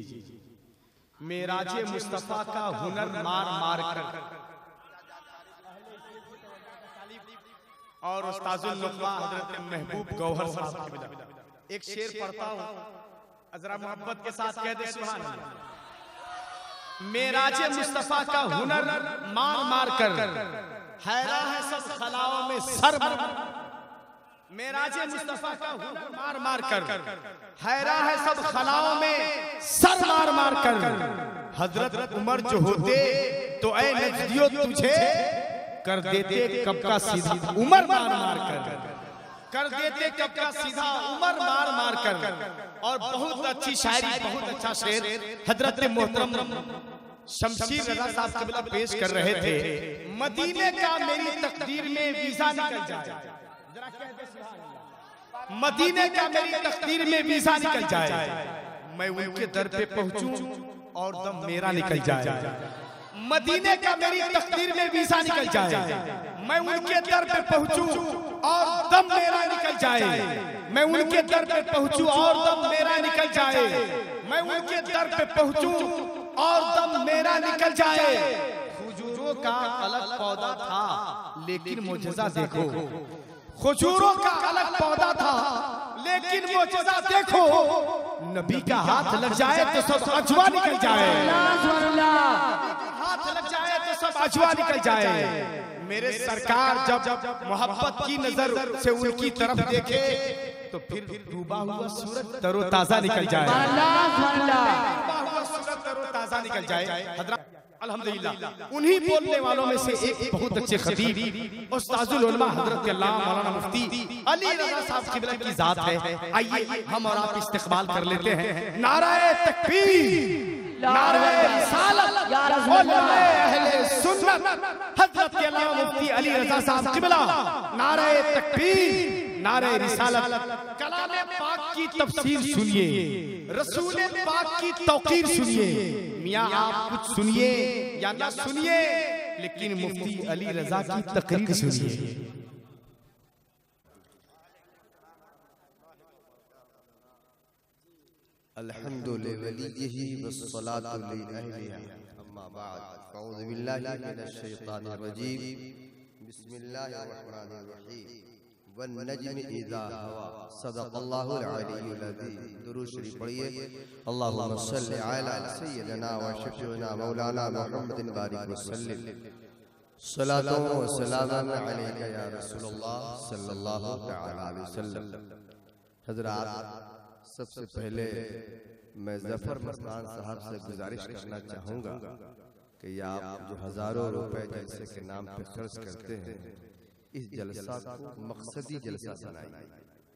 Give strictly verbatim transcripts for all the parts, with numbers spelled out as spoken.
मेराजे मुस्तफा का हुनर मार मार कर और उस्ताजुल लुत्फा हजरत महबूब गौहर साहब की वजह एक शेर पढ़ता हूं, जरा मोहब्बत के साथ कह दे सुभान अल्लाह। मेराजे मुस्तफा का हुनर मार मार कर हैरान है सब खलाओं में सर मार, मेराजे मुस्तफा का हुनर मार मार कर हैरान है सब खलाओं में सर मार मार कर। हजरत उमर जो होते तो ऐ नजदियो तुझे कर देते कब का सीधा उमर मार मार कर कर देते कब का सीधा उमर मार मार कर। और बहुत अच्छी शायरी, बहुत अच्छा शेर हजरत मोहतरम शमशीर रजा साहब क़िबला पेश कर रहे थे। मदीने का मेरी तकदीर में वीजा निकल जाए, जरा कह दे सुभान अल्लाह। मदीने का मेरी तकदीर में वीजा निकल जाए, मैं उनके दर पे पहुंचूं और दम मेरा निकल जाए। मदीने का मेरी तकदीर में वीजा निकल जाए, मैं उनके दर पे पहुंचूं और दम मेरा निकल जाए। मैं उनके दर पे पहुंचूं और दम मेरा निकल जाए। मैं उनके दर पे पहुंचूं और दम मेरा निकल जाए। खजूरों का अलग पौधा था लेकिन मुजज़ा देखो, खजूरों का अलग पौधा था लेकिन मुजज़ा देखो। नबी का हाथ लग जाए तो सब अजवा निकल जाए, हाथ लग जाए तो सब अजवा निकल जाए। मेरे सरकार जब मोहब्बत की नजर से उनकी तरफ देखे तो फिर डूबा हुआ सूरज तरोताजा निकल जाए, डूबा हुआ सूरज तरोताजा निकल जाए। हज़रत अल्हम्दुलिल्लाह उन्हीं बोलने वालों में से एक बहुत अच्छे खतीब उस्ताजुल उलमा हजरत अल्लामा मौलाना मुफ्ती अली रज़ा साहब क़िबला की जात है। आइए हम और आप इस्तेक़बाल कर लेते हैं। नाराए तकबीर, नाराए रिसालत, उलमाए अहले सुन्नत हजरत अल्लामा मुफ्ती अली रज़ा साहब क़िबला। नाराए तकबीर, नाराए रिसालत। कलाम पाक की तफसीर सुनिए, रसूल पाक की तौक़ीर सुनिए। मियाँ आप कुछ सुनिए या ना सुनिए लेकिन मुफ्ती अली रज़ा की तकरीर सुनिए। अल्हम्दुलिल्लाहि वस्सलातु लिअहलिहा अम्मा बाद अऊज़ु बिल्लाहि मिनश शैतानिर रजीम बिस्मिल्लाहिर रहमानिर रहीम वन्नज्मि इज़ा हवा सदक़ल्लाहुल अलीयुल अज़ीम। दुरूद शरीफ पढ़िए। अल्लाहुम्मा सल्लि अला सय्यिदिना व शफीना मौलाना मुहम्मदिन बारिक वसल्लिम सलातो व सलाम अलैका या रसूलल्लाह सल्लल्लाहु तआला अलैहि वसल्लम। हज़रात, सबसे पहले मैं ज़फ़र मस्तान साहब से गुजारिश करना चाहूँगा कि आप जो हज़ारों रुपए जलसे के नाम पे खर्च करते हैं, इस जलसा को मकसदी जलसा बनाइए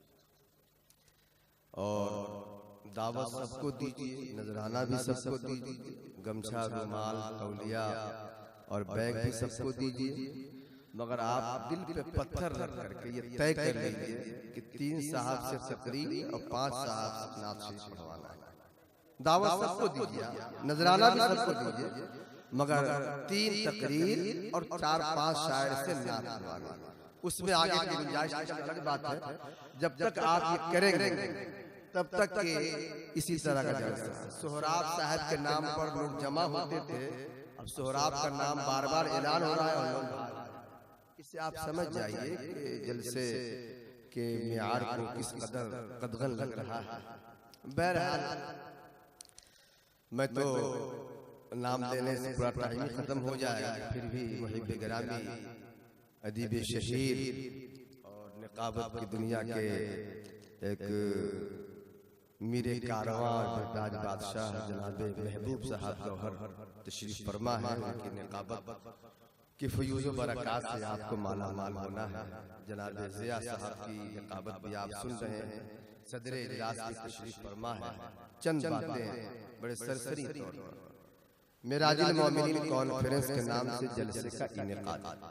और दावत सबको दीजिए, नजराना भी सबको दीजिए, गमछा, रुमाल, तौलिया और बैग भी सबको दीजिए। मगर आप दिल पे पत्थर रख करके ये तय कर लीजिए कि तीन साहब से तकरीर और पांच साहब से नात शरीफ पढ़वाना है। दावत सबको दीजिए, नजराना भी सबको दीजिए, मगर तीन तकरीर और चार पांच शायर से नात पढ़वाना। उसमें आगे की गुंजाइश अलग बात है। जब तक आप ये करेंगे तब तक के इसी तरह का जलसा। सोहराब साहब के नाम पर लोग जमा होते थे, अब सोहराब का नाम बार बार ऐलान हो रहा है और लोग, इससे आप समझ जाइए कि जलसे के मियार को किस कदर कदगन लग रहा है। बहरहाल मैं तो नाम लेने से पूरा टाइम ही खत्म हो जाएगा, फिर भी मुहिब गिरामी, अदीब शहीर और निकाबत की दुनिया के एक मीरे कारवां बेताज बादशाह जनाब महबूब साहब गौहर तशरीफ फरमा है। उनकी निकाबत कि फयूज़ बरक़ात से आपको माला माल होना है। जनाब ज़िया साहब की निकाबत भी आप सुन रहे हैं। सदरे इजलास की तशरीफ फरमा है। चंद बातें बड़े सरसरी तौर पर मेराजुल मोमिनीन कॉन्फ्रेंस के नाम से जलसे का इनेकाद।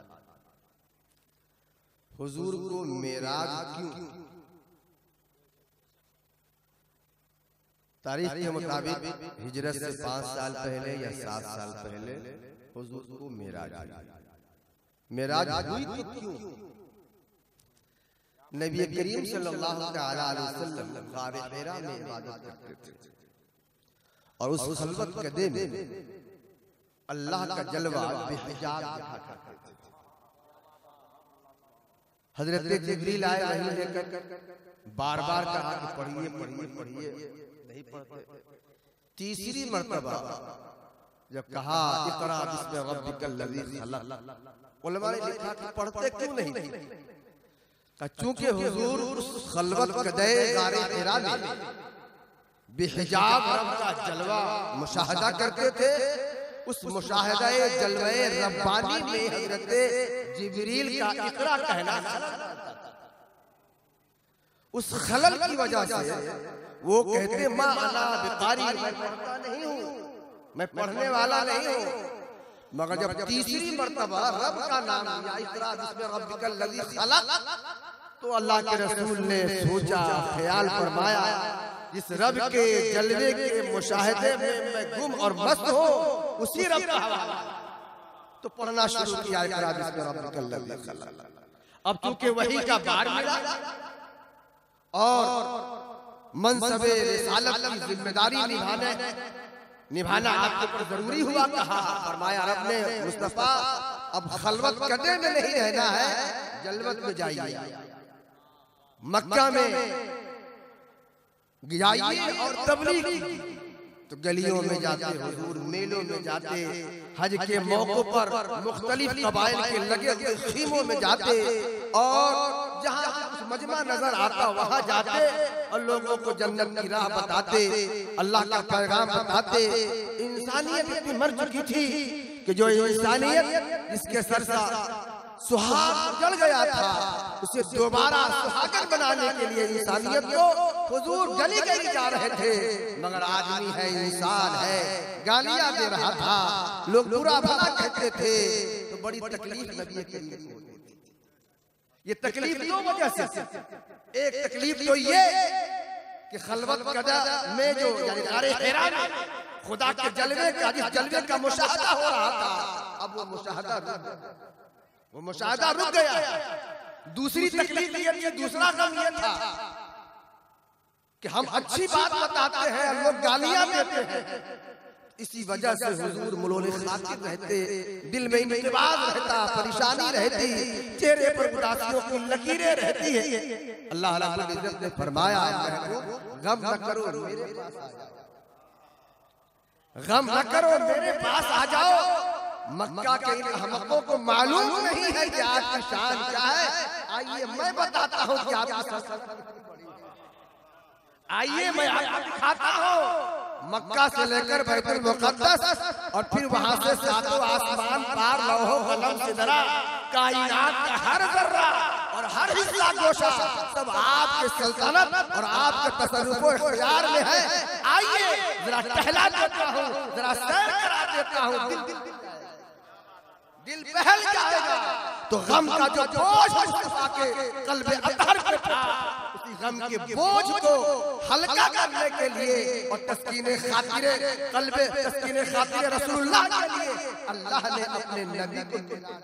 हुजूर को मेराज क्यों? तारीख के मुताबिक हिजरत से पांच साल पहले या सात साल पहले हुजूर को मेराज मेराज हुई तो क्यों? नबी करीम सल्लल्लाहु अलैहि वसल्लम गारे हिरा में इबादत करते थे और उस खलवत कदे में अल्लाह का जलवा बेहिजाब देखा करते थे। हजरत जिब्रील आए वही लेकर बार बार कहा कि पढ़िए पढ़िए पढ़िए, नहीं पढ़ते। तीसरी मर्तबा जब कहा इक़रा बिस्मि रब्बिकल लज़ी खलक़, उलमा ने लिखा कि पढ़ते क्यों नहीं? चूंकि हुजूर उस खलवत कदे गारे हिरा में बेहिजाब रब का जलवा मुशाहदा करते थे। उस मुशाहदाए जलवे रब्बानी में हजरत जिब्रील का इक़रा कहना उस खलल की वजह से वो कहते मां अना बिकारी, मैं पढ़ता नहीं हूं, मैं पढ़ने वाला नहीं हूं। मगर जब तीसरी मर्तबा रब का नाम लिया इक़रा बिस्मि रब्बिकल लज़ी खलक़, तो अल्लाह के रसूल ने सोचा, ख्याल फरमाया, जिस रब के जलवे के मुशाहदे में मैं गुम और मस्त हूं, उसी रब का हवाला, तो पढ़ना शुरू किया इक़रा बिस्मि रब्बिकल लज़ी खलक़। अब चूंकि वही का बार मिला और मनसबे रिसालत की जिम्मेदारी निभाने निभाना आपके ऊपर जरूरी हुआ, कहा फरमाया रब ने मुस्तफा अब खलवत कदे में नहीं रहना है, जलवत में जाइए, मक्का में जाइए और तबलीग कीजिए। तो गलियों में जाते हुजूर, मेलों में जाते, हज के मौकों पर मुख्तलिफ कबाइल के लगे हुए खीमों में जाते और जहाँ मजमा नजर आता वहां जाते और लोगों को जन्नत की राह बताते, अल्लाह का पैगाम बताते। इंसानियत इतनी मर चुकी थी कि जो इंसानियत जिसके सर सा सुहाग जल गया था, उसे दोबारा सुहागन बनाने के लिए इंसानियत को हुजूर गली गली जा रहे थे। मगर आदमी है, इंसान है, गालियां दे रहा था, लोग बुरा भला कहते थे, तो बड़ी तकलीफ नबी करीम को होती थी। ये तकलीफ दो वजह से, एक तकलीफ तो ये कि खलवत कदा में जो यानी गारे हिरा में खुदा के जलवे का जिस जलवे का मुशाहदा हो रहा था, अब वो मुशाहदा रुक गया, वो मुशाहदा रुक गया। दूसरी तकलीफ ये थी, दूसरा गम ये था कि हम अच्छी बात बताते हैं और लोग गालियां देते हैं। इसी वजह से हुजूर मुलोले खातिर रहते, दिल में इंतबाह रहता, परेशानी रहती, चेहरे पर उदासियों की लकीरें रहती है। अल्लाह रब्बुल इज्जत ने फरमाया गम न करो मेरे पास आ जाओ, गम न करो मेरे पास आ जाओ। मक्का के इन अहमकों को मालूम नहीं है कि आपकी शान क्या है। आइए मैं बताता हूँ कि आपकी, आइए मैं आपको दिखाता हूँ। मक्का से लेकर बैतुल मुक़द्दस और फिर वहां से सातों आसमान पार, लौहो कलम सिदरा, कायनात का हर जर्रा और हर हिस्सा गोशा सब आपके सल्तनत और आपके तसर्रुफ़ इख्तियार में है। आइए जरा टहला देता हूँ, जरा सैर करा देता हूँ, दिल बहल जाएगा। तो गम का जो बोझ मुस्तफा के कल्बे अतहर पे था, उसी गम के बोझ को हल्का करने के लिए और तस्कीने खातिरे कल्बे तस्कीने खातिरे रसूलुल्लाह के लिए अल्लाह ने अपने नबी को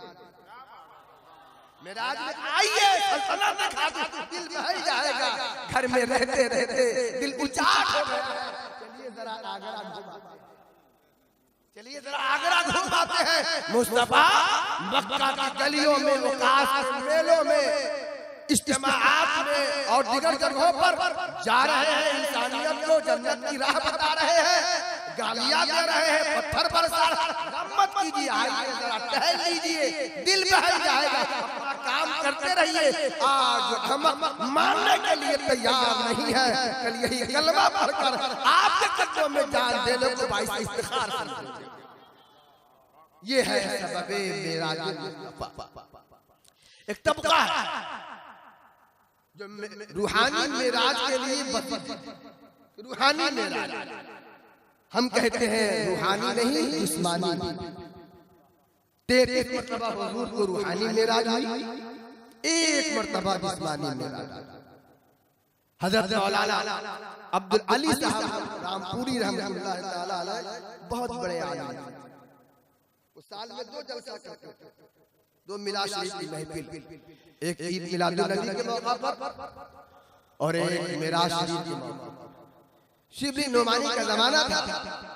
मेराज में आइए सल्तनत दिखा दो, दिल बहल जाएगा। घर में रहते रहते दिल उचाट हो गया। चलिए जरा आगरा घुमाते चलिए जरा आगरा घुमाते हैं। मुस्तफा मक्का की गलियों में, वकास मेलों में, इज्तिमाआत में और दीगर जगहों पर जा रहे हैं, इंसानियत को जन्नत की राह बता रहे हैं, गालियां दे रहे हैं, पत्थर बरसा रहे हैं। मत कीजिए, आइए जरा टहल लीजिए, दिल बहल जाएगा। अपना काम करते रहिए। आज हम मानने के लिए तैयार नहीं है, कल यही कलमा पढ़कर आपके कदमों में जान देने को बाइस इफ्तिखार समझिए। ये है सबबे मेराज मुस्तफा। एक तबका है जो रूहानी मेराज के लिए बसी, रूहानी मेराज। हम कहते हैं रूहानी नहीं जिस्मानी। तैंतीस मरतबा हुजूर को रूहानी मेराज हुई, एक मरतबा जिस्मानी मेराज। हजरत मौलाना अब्दुल अली साहब रामपुरी रहमतुल्लाह तआला अलैह बहुत बड़े आलिम, वो साल में दो जलसा करते थे, दो मिलाद शरीफ की महफिल, एक ईद मिलादुन नबी के मौका पर और एक मेराज शरीफ के मौका पर। शिबली नोमानी का जमाना था,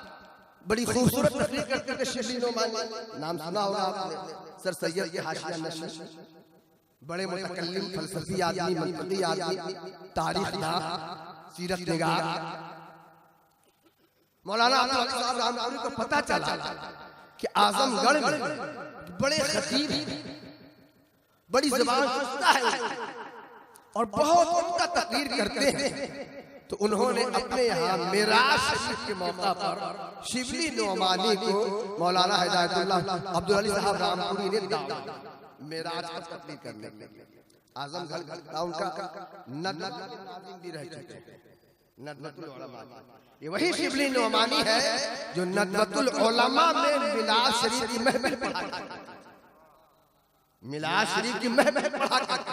बड़ी खूबसूरत तकरीर करते थे शिबली नोमानी, नाम सुना होगा आपने, सर सैयद के हाशिया नशीं, बड़े मुतकल्लिम फलसफी आदमी, मंतकी आदमी, तारीखदान, सीरत निगार। मौलाना अब्दुल अली साहब रामपुरी को पता चला कि आजमगढ़ में बड़े खतीब, बड़ी ज़बान सुनता है और बहुत उनका तकरीर करते हैं, तो उन्होंने अपने यहाँ मेराज शरीफ के मौका पर शिबली नोमानी को मौलाना हिदायतुल्लाह अब्दुल अली साहब रामपुरी ने दावत मेराज पर तकरीर करने के लिए। आजमगढ़ का उनका नदवतुल नाज़िम भी रह चुके हैं, नदवतुल उलमा। ये वही शिबली नोमानी है जो नदवतुल उलमा में मिलाद शरीफ की महफिल पढ़ा करते, मिलाद शरीफ की महफिल पढ़ा करते।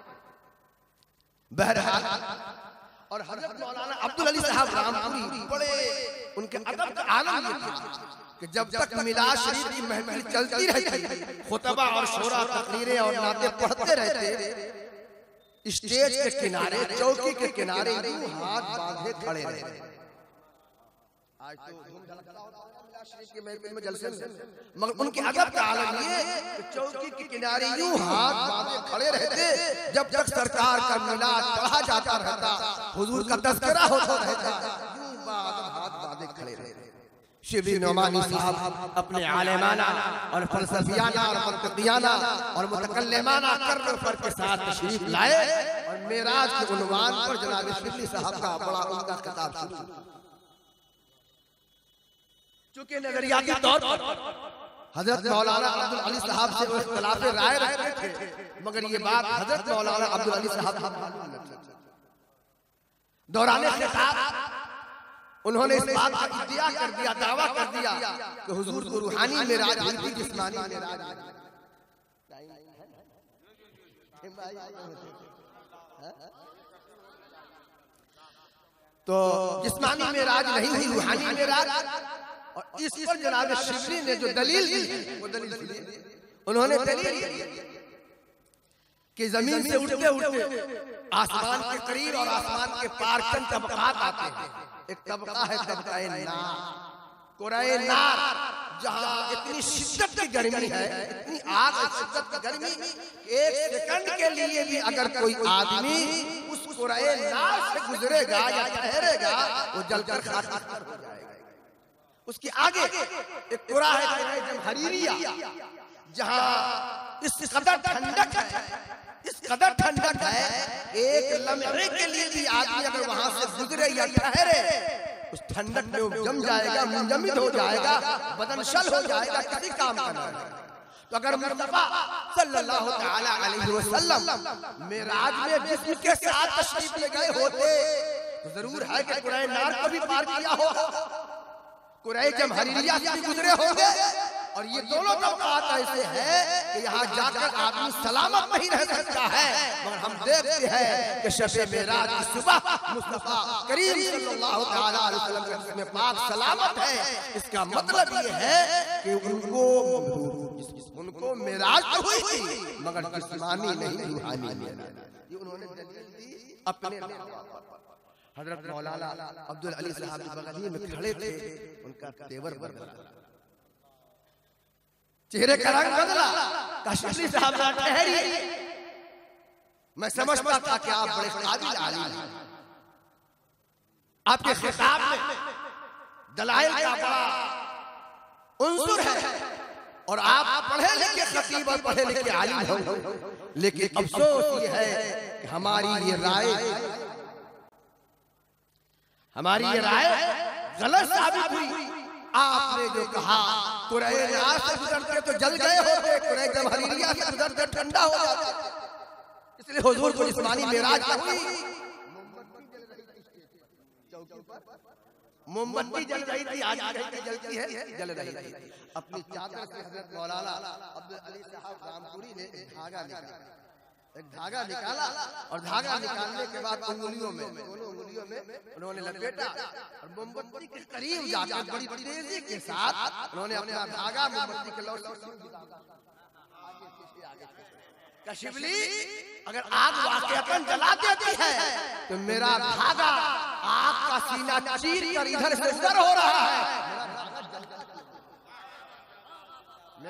बहरहाल और हजरत मौलाना अब्दुल अली साहब रामपुरी बड़े उनके अदब का आलम ये था कि जब तक मिलाद शरीफ की महफिल चलती रहती, खुतबा और शोरा तकरीरें और नाते पढ़ते रहते, स्टेज के किनारे, चौकी के किनारे यूं हाथ बांधे खड़े रहते। आज तो धूम धड़का होता है मिलाद शरीफ की महफिल में जलसे में, मगर उनके अदब का आलम ये कि चौकी के किनारे यूं हाथ बांधे खड़े रहते जब तक सरकार का मिलाद पढ़ा जाता रहता, हुजूर का तज़किरा होता रहता, यूं हाथ बांधे खड़े रहते। शिबली नोमानी साहब अपने आलिमाना और फलसफियाना और मंतकियाना और मुतकल्लिमाना कर्र पर के साथ तशरीफ लाए और मेराज के उन्वान पर जनाब शिबली साहब का बड़ा उम्दा खिताब शुरू। चूंकि नजरियाती तौर पर हजरत मौलाना अब्दुल अली साहब से वो इख्तिलाफ राय रखते थे, मगर ये बात हजरत मौलाना अब्दुल अली साहब दौरान खिताब उन्होंने इस बात का इद्दिया कर दिया, दावा कर दिया कि हुजूर को रूहानी मेराज हुई थी, जिस्मानी मेराज। तो जिस्मानी मेराज नहीं हुई, रूहानी मेराज। और इस पर जनाब शिबली ने जो दलील दी, वो दलील उन्होंने दलील कि जमीन से उठते उठते आसमान के करीब और आसमान के पार चंद तबकात आते हैं। एक तबका है तबकाए नार, कुराए नार, जहां इतनी शिद्दत की गर्मी है, इतनी आग और शिद्दत की गर्मी, एक सेकंड के लिए भी अगर कोई आदमी उस कुराए नार से गुजरेगा या ठहरेगा, वो जलकर खाक हो जाएगा। उसके आगे एक कुरा है जमहरीरिया, जहां इस कदर ठंडक है, इस कदर ठंडक है, एक लम्हे के लिए भी आदमी अगर वहां से गुजरे या ठहरे, उस ठंडक में वो जम जाएगा, मुंजमद हो जाएगा, बदनशल हो जाएगा, किसी काम का नहीं। तो अगर मुस्तफा सल्लल्लाहु तआला अलैहि वसल्लम मेराज में जिस्म के साथ तशरीफ ले गए होते, तो जरूर है कि कुराए नार को भी पार किया हो, कुराए जमहरीरिया से भी गुजरे होंगे। और ये दोनों तबकात ऐसे हैं कि यहाँ जाकर आदमी सलामत नहीं रह सकता है, मगर हम देखते हैं कि शब मेराज की सुबह मुस्तफा करीम सल्लल्लाहु तआला अलैहि वसल्लम के जिस्म पाक सलामत है। इसका मतलब ये है कि उनको उनको मेराज तो हुई थी, मगर जिस्मानी नहीं, रूहानी मेराज। ये उन्होंने दलील दी अपने। हजरत मौलाना अब्दुल अली साहब बगल में खड़े थे, उनका तेवर बदला, चेहरे का रंग बदला। शिबली साहब ठहरिए, मैं समझता था कि आप बड़े काबिल आलिम हैं, आपके खिताब में दलाइल का बड़ा उन्सुर है और आप पढ़े लिखे खतीब और पढ़े लिखे आलिम हो, लेकिन अफसोस ये है कि हमारी ये राय हमारी ये राय गलत साबित हुई। आपने जो कहा कुराए नार से गुजरते तो जल गए होते, कुराए जमहरीरिया से गुजरते ठंडा हो जाते, इसलिए हुजूर को जिस्मानी मेराज हुई। मोमबत्ती जल रही थी, आज जलती है, जल रही थी। अपनी चादर से हजरत मौलाना अब्दुल अली साहब रामपुरी ने एक धागा निकाला, एक धागा निकाला और धागा निकालने के बाद उंगलियों में, दोनों उंगलियों में उन्होंने लपेटा और मोमबत्ती के करीब जाकर बड़ी तेजी के साथ उन्होंने अपना धागा मोमबत्ती के लौ का शिबली अगर आग वाकईतन जला देती है तो मेरा धागा आग का सीना चीर कर इधर से उधर हो रहा है, मेरा धागा जल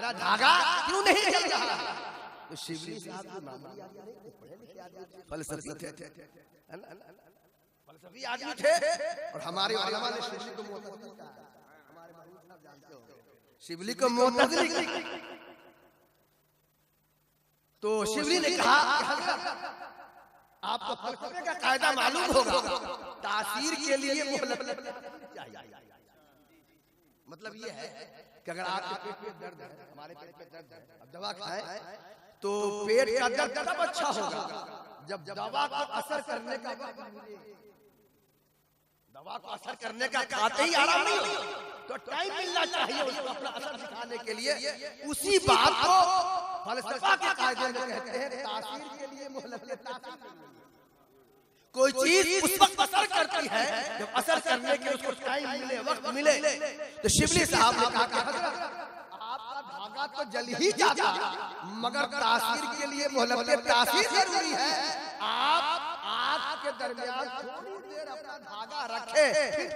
मेरा धागा क्यों नहीं जल रहा? तो शिवली साहब की मामूली आदमी थे, पढ़े लिखे आदमी थे, फलसफी थे, है ना, फलसफी आदमी थे। और हमारे उलमा ने शिवली को मोतज़िली कहा। हमारे मौलवी साहब जानते हो शिवली को मोतज़िली कहा। तो शिवली ने कहा आपको फलसफे का कायदा मालूम होगा, तासीर के लिए मोहलत चाहिए। मतलब ये है कि अगर आपके पेट में दर्द है, हमारे पेट में दर्द है, अब दवा खाएं तो पेट का दर्द तब अच्छा होगा जब दवा को असर करने का दवा को असर करने का खाते ही आराम नहीं हो, तो टाइम मिलना चाहिए उसको अपना असर दिखाने के लिए। उसी बात को फलसफा के कायदे में कहते हैं तासीर के लिए मोहलत। कोई चीज उस वक्त असर करती है जब असर करने के उसको टाइम मिले, वक्त मिले। तो शिवली साहब ने कहा आपका धागा तो जल ही जाता, मगर तासीर के लिए मोहलत तासीर जरूरी है। आप आग के दरमियान थोड़ी देर अपना धागा रखे,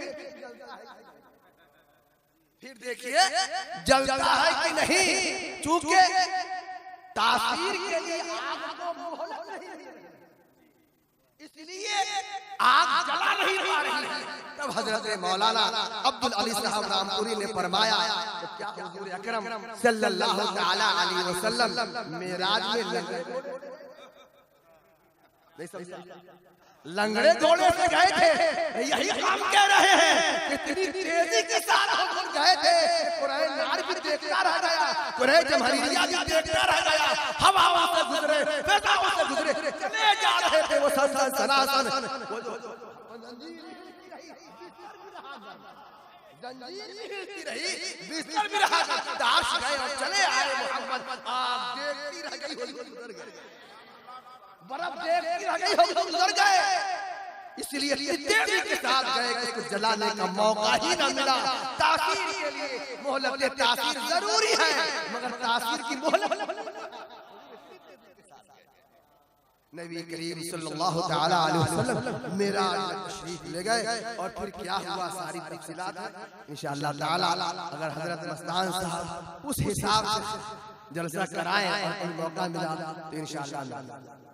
फिर देखिए जलता है कि नहीं। चूंकि तासीर के लिए आग को मोहलत नहीं, इसलिए आग जला नहीं पा रही है। तब हजरत मौलाना अब्दुल अली साहब रामपुरी ने फरमाया तो क्या हुजूर अकरम सल्लल्लाहु तआला अलैहि वसल्लम मेराज में लंगड़े नहीं समझा, लंगड़े घोड़े से गए थे, यही काम कह रहे हैं। कितनी तेजी के साथ हम गए थे, कुरैश नार भी देखता रह गया, कुरैश जमहरिया भी देखता रह गया, हवाओं से गुजरे, फिजाओं से गुजरे, चले जा रहे थे वो सनसन सनासन। जंजीर भी हिलती रही, बिस्तर भी रहा, दाश गए और चले आए मोहम्मद। आप देखती रह गई होगी, गुजर गए, बर्फ देखती रह गई होगी, गुजर गए। इसलिए तेजी के साथ गए कि कुछ जलाने का मौका ही न मिला। तासीर के लिए मोहलत तासीर जरूरी है, मगर तासीर की मोहलत नबी करीम सल्लल्लाहु तआला अलैहि वसल्लम मेराज में तशरीफ ले गए। और फिर क्या हुआ सारी तफसीलात इंशाअल्लाह ताला अगर हजरत मस्तान साहब उस हिसाब से जलसा कराएं और मौका मिला तो इंशाअल्लाह